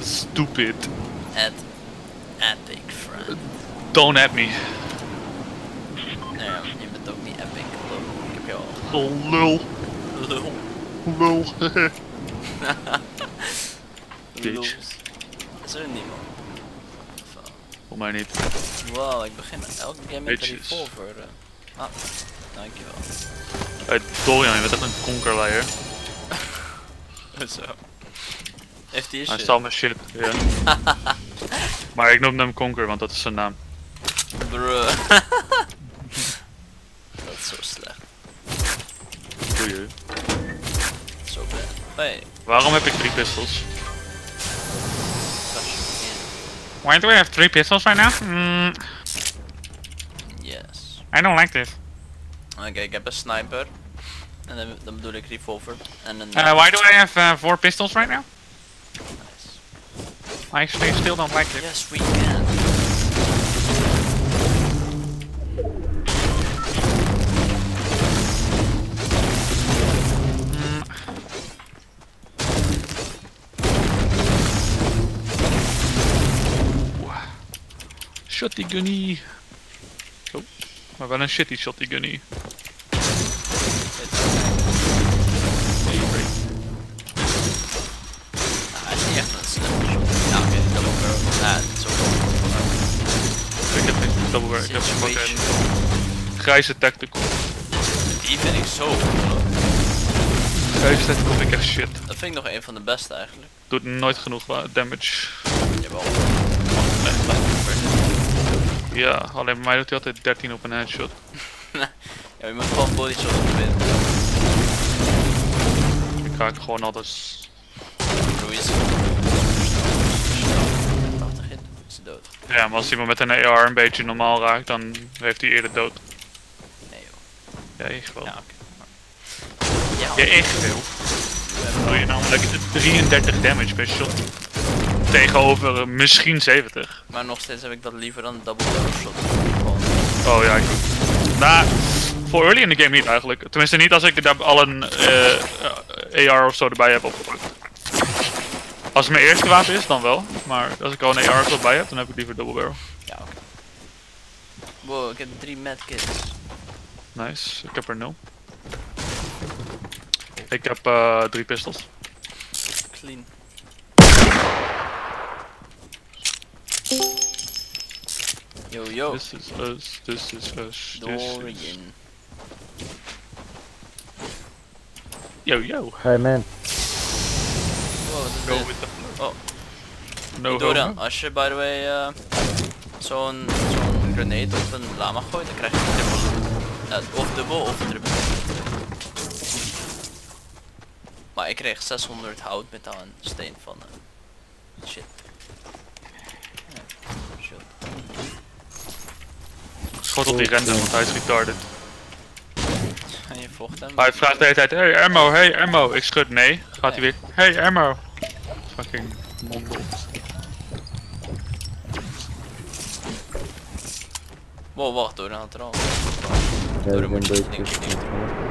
Stupid. Add epic friend. Don't at me. Nee, je bent ook niet epic. Ik heb jou al. Oh, lul. Lul. Lul. Lul. Is er niemand? Voor mij niet. Wow, ik begin elke game met een Bitches. revolver. Ah, dankjewel. Hey, Dorian, je bent echt een konkerleier. Zo. Heeft hij Hij shit? stal mijn shit, ja. Maar ik noem hem Conker, want dat is zijn naam. Bruh. Dat is zo slecht. Doei. Zo bad. Hey, Waarom heb ik 3 pistols? crash in. Why do I have 3 pistols right now? Yes. I don't like this. Oké, ik heb een sniper. En dan bedoel ik revolver. En een... Why do I have 4 pistols right now? Nice. I actually still don't like it. Yes, we can. Shotty gunny. Oh, maar wel een shitty shotty gunny. Hij is niet echt een slimme shot. Ja, oké, double barrel. Ja, het is ook wel. Ik heb geen double barrel, ik heb fucking grijze tactical. Die vind ik zo goed. Grijze tactical vind ik echt shit. Dat vind ik nog een van de beste eigenlijk. Doet nooit genoeg damage. Jawel. Ja, alleen bij mij doet hij altijd 13 op een headshot. Ja, je moet gewoon body shots proberen. Ik raak gewoon alles. Louise. 80 hit, is ze dood. Ja, maar als iemand met een AR een beetje normaal raakt, dan heeft hij eerder dood. Nee joh. Ja, echt wel. Ja, oké. Ja, Ja, echt wel. Dan doe je namelijk 33 damage per shot. Tegenover misschien 70. maar nog steeds heb ik dat liever dan een double barrel shot. Gewoon. Oh ja, ik ook. Nou, voor early in de game niet eigenlijk. Tenminste niet als ik daar al een AR of zo erbij heb opgepakt. Als het mijn eerste wapen is, dan wel. Maar als ik al een AR of zo bij heb, dan heb ik liever double barrel. Ja, oké. Wow, ik heb 3 medkits. Nice, ik heb er 0. Ik heb 3 pistols. Clean. Yo yo. This is us, this is us, this is... Dorian. Yo yo. Hey man. Wow, Go dit. with the flow. Oh. No Dorian, homo. als je by the way zo'n grenade op een lama gooit, dan krijg je triple. Of dubbel of triple. Maar ik kreeg 600 hout met aan een steen van shit. Ja, shit. Schot op die random, want hij is retarded. En je vocht hem. Hij vraagt de hele tijd, hey ammo. Ik schud nee. Gaat hij weer, hey ammo. Fucking mondel. Wow, wacht, Dorian had er al. Ja, Door ik moet ben je een beetje... dingen.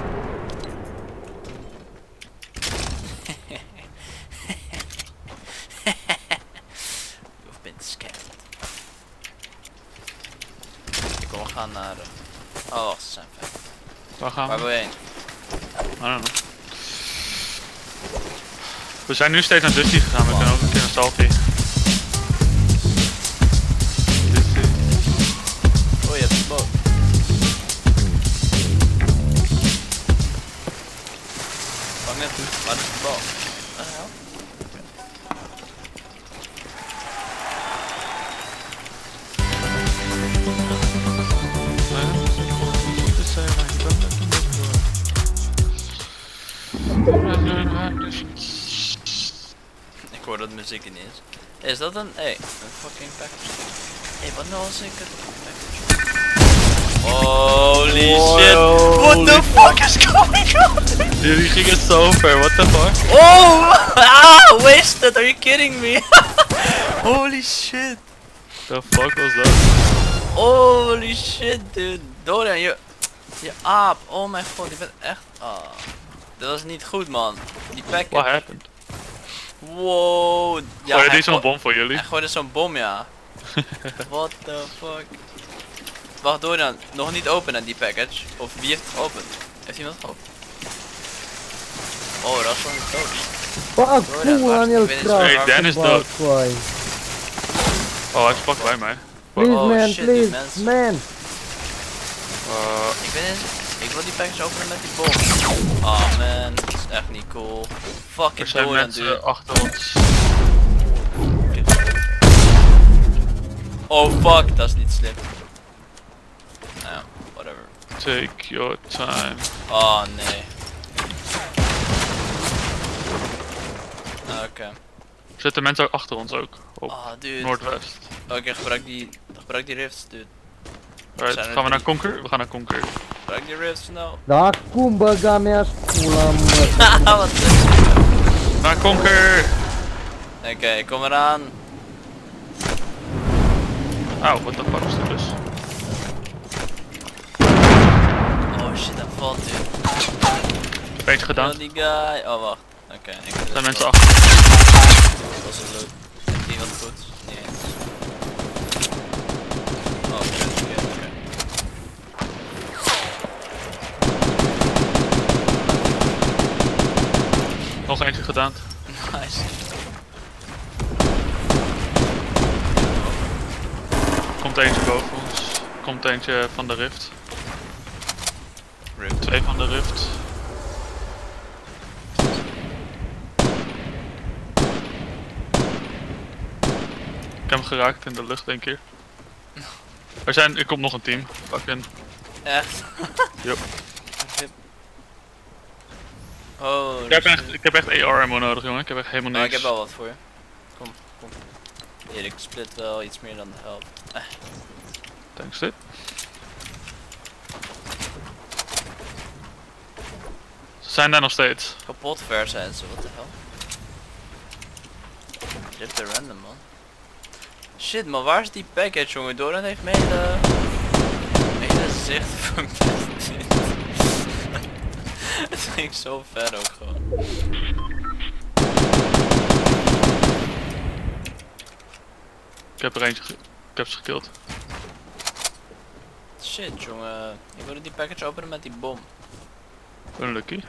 You've been scammed. Ik wil gaan naar... Oh, wacht, ze zijn ver. Waar gaan Waar we? wil je heen? I don't know. We zijn nu steeds naar Dusty gegaan, we kunnen ook een keer naar Salty. Oh, je hebt een boot. Vang het. Waar is de bal? Ik hoor dat muziek ineens. Is dat een... Hey, een fucking package. Hey, wat nou als ik het op een package... Holy shit! What the fuck is going on? Dude, die ging het zo ver, what the fuck? Oh! Ah! Wasted, are you kidding me? Holy shit! The fuck was dat? Holy shit, dude! Dorian, je aap! Oh mijn god, je bent echt... Ah. Dat was niet goed, man. Die package. What happened? Wow, Oh, ja. Gooi je die zo'n bom voor jullie? Hij gooide zo'n bom, ja. What the fuck? Wacht, door dan. Nog niet openen die package. Of wie heeft het geopend? Heeft iemand het geopend? Oh, dat is wel niet dood. Fuck, Daniel Kraft. Hey, Dan is dood. Boy. Oh, hij is vlak bij mij. Please Oh, man, shit, please, die mensen. man. Ik wil die package openen met die bom. Oh man, dat is echt niet cool. Er Fucking zijn door aan mensen duur. achter ons. Oh fuck, dat is niet slim. Nou ja, whatever. Take your time. Oh nee. Oké. Er zitten mensen ook achter ons ook. Op Oh dude. noordwest. Oké, gebruik die rifts, dude. Right, Zijn er gaan we naar 3? Conquer? We gaan naar Conquer. Gebruik die rifts snel. Da kumbaga mea spula mă. Wat is dit? Naar Conquer! Oké, ik kom eraan. Auw, what the fuck is dit dus? Oh shit, dat valt dude. Eentje gedaan. Oh, die guy. Oh wacht. Oké, Er zijn mensen achter. Dat is een loot. Die wat goed. Niet eens. Oh shit, oké. Nog eentje gedaan. Nice. Komt eentje boven ons. Komt eentje van de rift. Rip. 2 van de rift. Ik heb hem geraakt in de lucht één keer. Er komt nog een team. Fucking. Echt? Yup. Rip. Oh, Ik heb echt AR ammo nodig, jongen. Ik heb echt helemaal nou, niks. ik heb wel wat voor je. Kom. Hier, ik split wel iets meer dan de helft. Thanks, dit. Ze zijn daar nog steeds. Kapot ver zijn ze, wat de hel? Rip de random man. Shit man, waar is die package jongen? Doran heeft mijn hele zicht verpest. Het ging zo ver ook gewoon. Ik heb er eentje ik heb ze gekild. Shit jongen, ik wilde die package openen met die bom. Unlucky.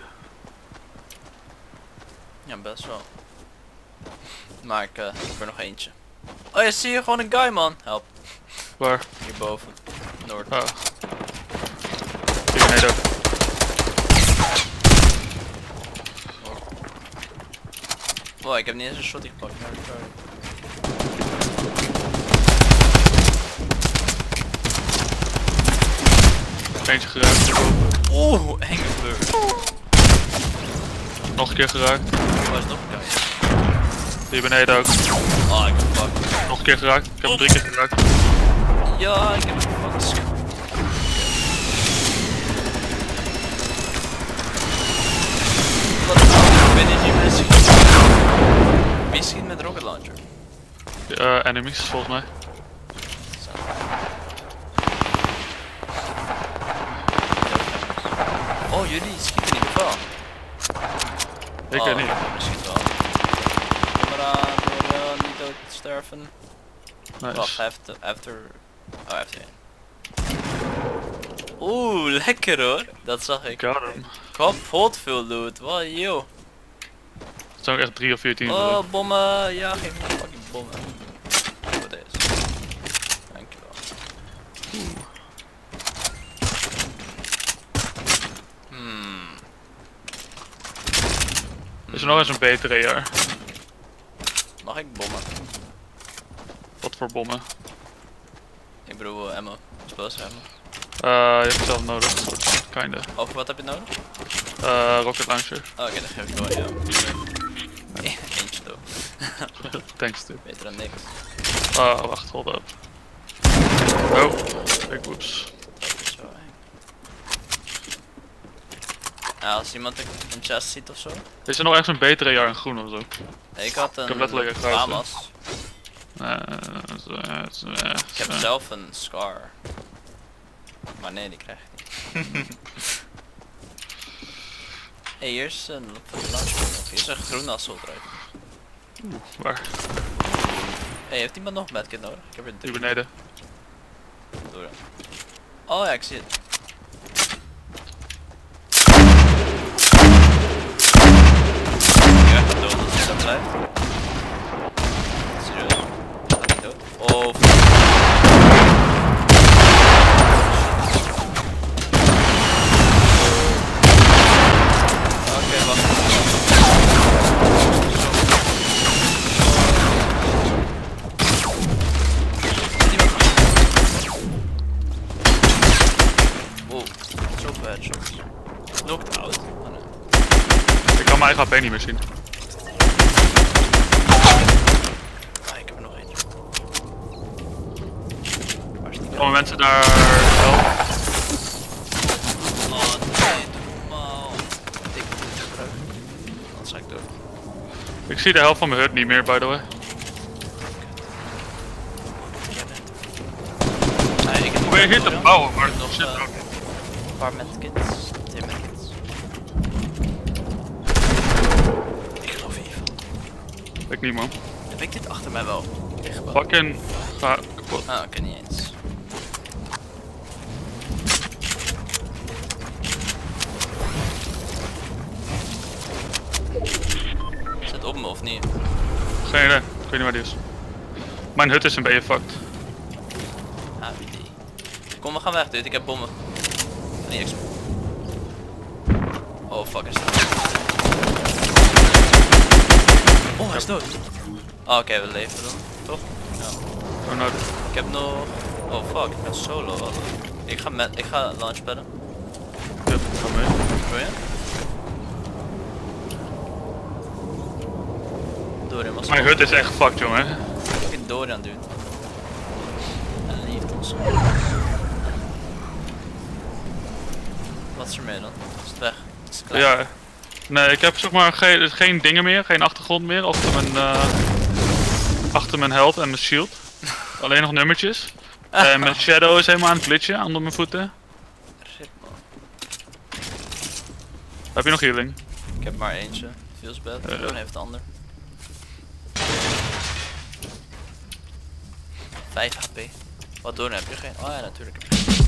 Ja, best wel. Maar ik heb er nog eentje. Oh ja, zie je gewoon een guy man. Help. Waar? Hierboven. Noord. Ah. Hier beneden ook. Oh, ik heb niet eens een shotty gepakt. Maar sorry. Eentje geraakt. Oeh, enge blur. Nog een keer geraakt. Waar is nog een guy? Hier beneden ook. Oh, ik heb fuck. Nog een keer geraakt. Ik heb hem 3 keer geraakt. Ja, ik heb een fucking schild. Wat is dat? Ik ben niet hier mensen. Wie schiet met rocket launcher? Enemies volgens mij. Oh, jullie schieten niet wel. Ik weet niet. Misschien wel. Kom eraan, door niet dood te sterven. Wacht, Nice. hij heeft er... Oh, hij heeft er één. Oeh, lekker hoor. Dat zag ik. Got him. Kapot veel loot. Wat joh. Het zijn ook echt 3 of 4 teams. Oh, bommen. Ja, geef me fucking bommen. Voor deze. Dankjewel. Is er nog eens een betere AR? Mag ik bommen? Wat voor bommen? Ik bedoel ammo. Explosive ammo. Je hebt het zelf nodig. Kinda. Over wat heb je nodig? Rocket launcher. Oh, oké, dan geef ik wel jou. Eentje toch. Thanks dude. Beter dan niks. Ah, wacht, hold up. Oh, big whoops. Dat is zo eng. Nou, als iemand een chest ziet ofzo. Is er nog echt een betere AR in groen of zo? Ik had een heb letterlijk een gouden. FAMAS. Ik heb Ik zelf een Scar. Maar nee, die krijg ik niet. Hey, hier is een launcher. Hier is een groene assault rifle. Waar? Hey, heeft iemand nog medkit nodig? Ik heb er Hier 3. beneden. Door. Oh ja, ik zie het. Ja, dood als hij daar blijft. Serieus? Gaat hij dood? Oh, oké, wacht. Wow, zoveel headshots. Knocked out. Oh, nee. Ik kan mijn eigen HP niet meer zien. Ah, ik heb er nog eentje. Waar is die? Komen mensen daar helpen? Oh nee, doe normaal. Ik moet dit gebruiken. Anders ga ik dood. Ik zie de helft van mijn hut niet meer, by the way. Nee, ik heb Probeer hier te bouwen, maar nog nog zit er ook. een paar medkits. 2 medkits. Ik geloof hiervan. Ik niet, man. Heb ik dit achter mij wel? Fucking ga kapot. Ah, oké, niet eens. Zit op me of niet? Geen idee, ik weet niet waar die is. Mijn hut is een beetje fucked. Ah, die. Kom, we gaan weg, dude. Ik heb bommen. Niet exp. Oh, fuck, is het. Oh, hij is dood. Oh, oké, we leven dan. Toch? Ja. Oh, nou, Ik heb nog... Oh, fuck. Ik ben solo. Wat? Ik ga launchpadden. ja, ga mee. Wil je? Dorian was Mijn hut is echt fucked, jongen. fucking Dorian, dude. En hij heeft ons. Wat is er mee dan? Is het weg? Is het klaar? Ja. Nee, ik heb zeg maar geen dingen meer, geen achtergrond meer achter mijn health en mijn shield. Alleen nog nummertjes. En mijn shadow is helemaal aan het glitchen onder mijn voeten. Rip, man. Heb je nog healing? Ik heb maar eentje. Feels bad. Dorian heeft de ander. 5 HP. Wat Dorian heb je geen? Oh ja, natuurlijk heb je geen.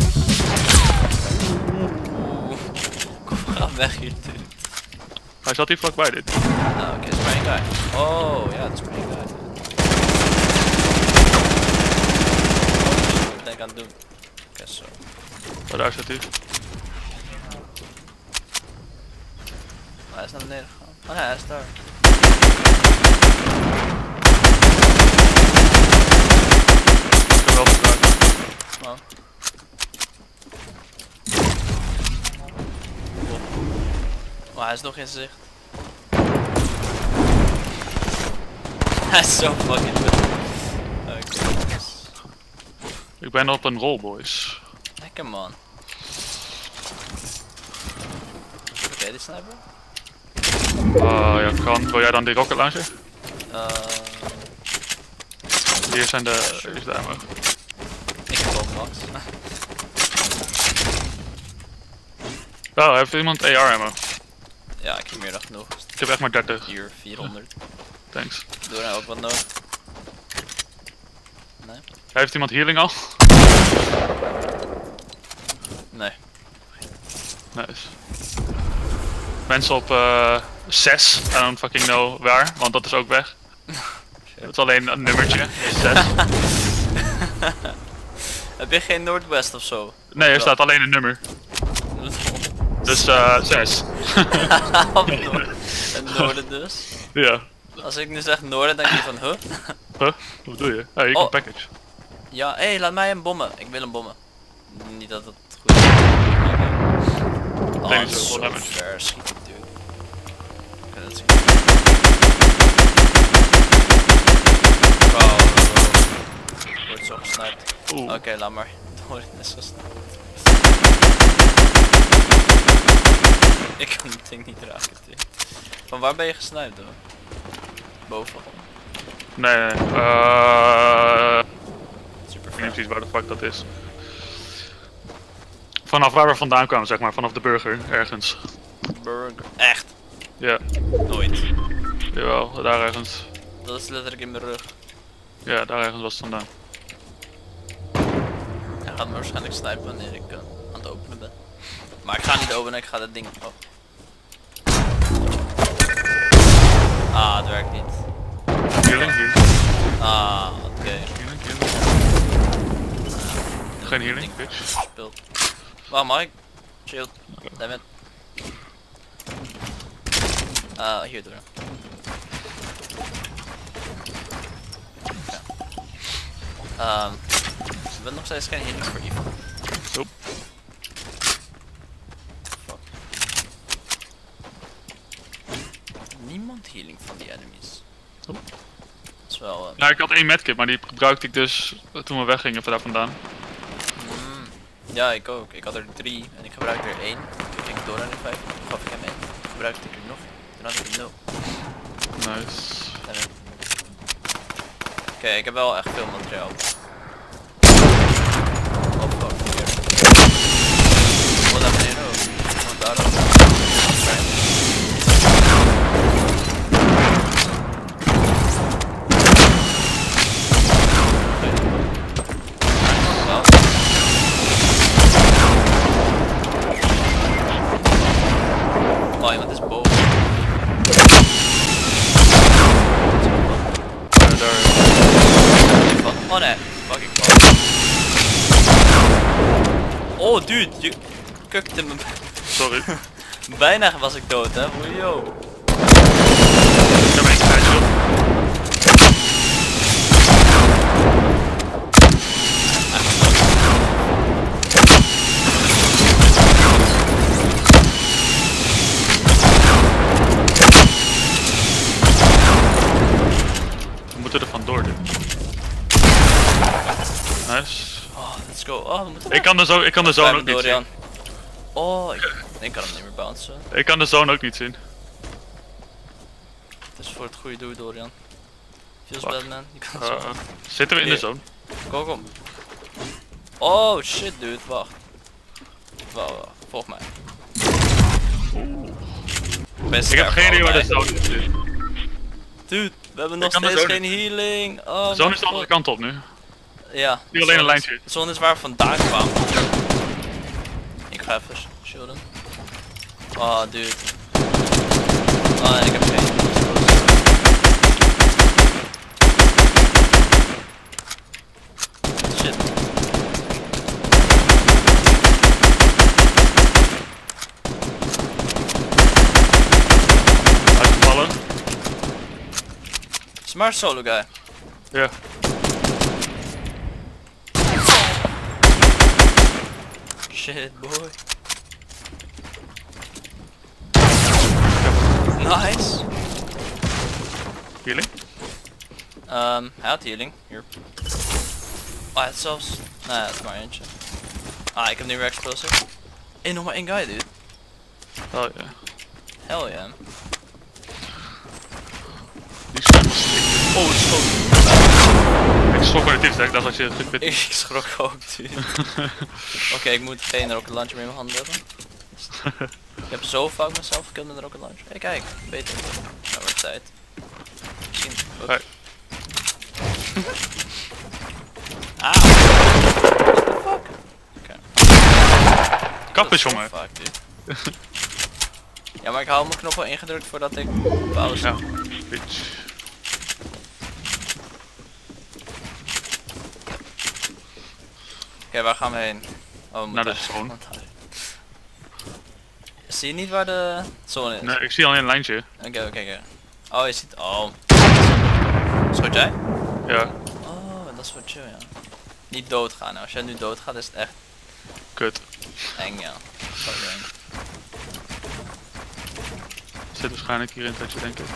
Oeh. Kom, we gaan weg hier, dude. Hij zat hier vlakbij dit. Nou, oké, dat is maar één guy. Oh, ja, dat is maar één guy. Wat ben ik aan het doen? Oké, zo. Oh, daar zit hij. Oh, hij is naar beneden gegaan. Oh nee, hij is daar. Ik heb wel gebruikt. Oh. Oh, hij is nog in zicht. Hij is zo fucking goed. Oké. Ik ben op een roll, boys. Lekker man. Oké, die sniper? Ja, kan. Wil jij dan die rocket launcher? Hier zijn hier is de ammo. Ik heb ook max. Oh, heeft iemand AR ammo? Ja, ik heb meer dan genoeg. Ik heb echt maar 30. Hier, 400. Thanks. Doe nou ook wat nodig? Nee? Heeft iemand healing al? Nee. Nice. Mensen op 6, I don't fucking know waar, want dat is ook weg. Het is alleen een nummertje, 6. Heb je geen Noordwest of zo? Nee, er staat alleen een nummer. Dus 6. Het noorden dus. Ja. Als ik nu zeg noorden, denk je van, huh? Huh? Wat doe je? Hey, hier komt package. Ja, hé, laat mij een bommen. Ik wil een bommen. Niet dat het goed is. Oh, Nee, het niet is zo zo veel damage. ver schieten, dude. Ik kan het zien. Oh, wordt zo gesniped. Oeh. Oké, laat maar. Hoor, is gesniped. Ik kan het ding niet raken, dude. Van waar ben je gesniped, hoor? Boven. Nee, nee. Super Ik weet niet ver. precies waar de fuck dat is. Vanaf waar we vandaan kwamen, zeg maar, vanaf de burger, ergens. Burger. Echt? Ja. Nooit. Jawel, daar ergens. Dat is letterlijk in mijn rug. Ja, daar ergens was het vandaan. Hij gaat me waarschijnlijk snipen wanneer ik aan het openen ben. Maar ik ga niet openen, ik ga dat ding... Oh. Ah, het werkt niet. Healing, healing. Ah, oké. Healing, healing. Geen healing, bitch. Speelt. Waar mag ik? Shield. Dammit. Hier door. Ik ben nog steeds geen healing voor Eva. Nope. Fuck. Niemand healing van die enemies. Nope. Dat is wel... Nou, ik had 1 medkit, maar die gebruikte ik dus toen we weggingen van daar vandaan. Ja, ik ook. Ik had er 3 en ik gebruikte er 1. Toen ging ik door naar de 5. Toen gaf ik hem 1. Toen gebruikte ik er nog. Toen had ik er 0. Nice. Oké, ik heb wel echt veel materiaal. Oh fuck, hier. Oh, daar beneden ook. Oh, daar ook. Oh, iemand is boven. Oh nee, fucking fuck. Oh dude, je kukte me. Sorry. Bijna was ik dood hè, yo. Ik heb 1 krijgsje. We moeten er vandoor dit. Nice. Oh, let's go. Oh, we moeten Ik kan de zone ook niet zien. Oh, ik kan hem niet meer bouncen. Ik kan de zone ook niet zien. Het is voor het goede doel, Dorian. Feels Fuck. bad man. Je kan het zo. Zitten we in de Hier. zone? Kom. Oh shit dude, wacht. Wacht, volg mij. Best Ik heb geen idee waar de allebei. zone is. Dude, we hebben nog kan de steeds zone geen healing. Oh, De zone my is de andere god. kant op nu. Ja. Hier alleen een lijntje. De zone is waar we vandaan kwamen. Ik ga even shielden. Oh dude. Oh nee, ik heb geen healing. Shit. Uitgevallen. Het is maar een solo guy. Ja. Shit boy. Nice. Healing? Hij had healing. Hier. Oh, hij had zelfs... Nee, het is maar eentje. Ah, ik heb nu weer explosive. Hey, nog maar 1 guy dude. Oh ja. Hell yeah. Die is oh, het is schoot. Ik schrok maar de tips, ik dacht dat je het goed Ik schrok ook dude. Oké, ik moet geen rocket launcher meer in mijn handen hebben. Ik heb zo vaak mezelf gekilld met een rocket launcher. Hey kijk, beter. Nou wordt tijd. Misschien. Hey. Ah! What the fuck? Oké. Kap is jongen. Fuck dude. Ja, maar ik hou mijn knop wel ingedrukt voordat ik pauze. Ja, bitch. Oké, waar gaan we heen? Oh, we Naar de moeten zone. Zie je niet waar de zone is? Nee, ik zie alleen een lijntje. Oké. Oh, je ziet... Oh. Schot jij? Ja, Oh, dat is wat chill, ja. Niet doodgaan. Nou, als jij nu doodgaat is het echt kut. eng, ja. Sorry, eng. Zit waarschijnlijk hier in het hutje, denk ik.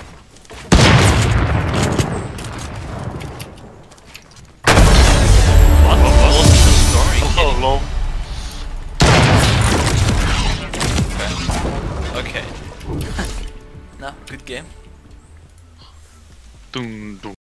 Wat? Story? Oh, lol. Oké. Nou, good game. Doen, doen.